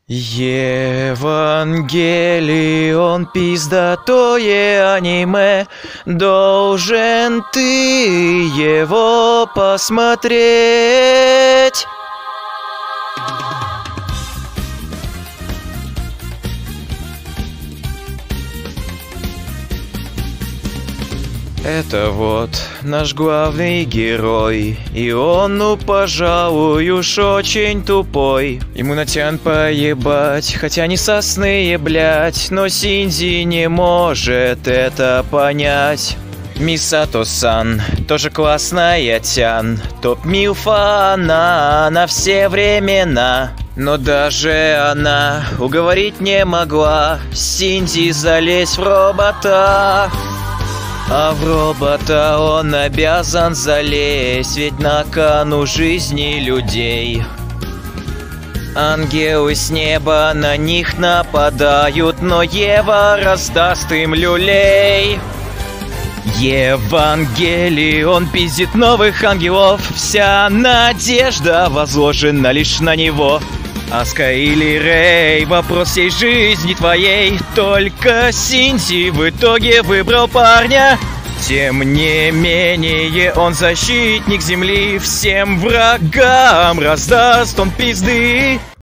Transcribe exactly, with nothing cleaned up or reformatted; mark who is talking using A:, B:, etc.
A: Евангелион, пиздатое аниме, должен ты его посмотреть. Это вот наш главный герой, и он, ну, пожалуй, уж очень тупой. Ему натян поебать, хотя не сосные, блять, но Синзи не может это понять. Мисато-сан, тоже классная тян, топ-милфа она на все времена. Но даже она уговорить не могла Синзи залезть в робота. А в робота он обязан залезть, ведь на кону жизни людей. Ангелы с неба на них нападают, но Ева раздаст им люлей. Евангелион пиздит новых ангелов, вся надежда возложена лишь на него. Аска или Рэй, вопрос всей жизни твоей, только Синзи в итоге выбрал парня. Тем не менее он защитник земли, всем врагам раздаст он пизды.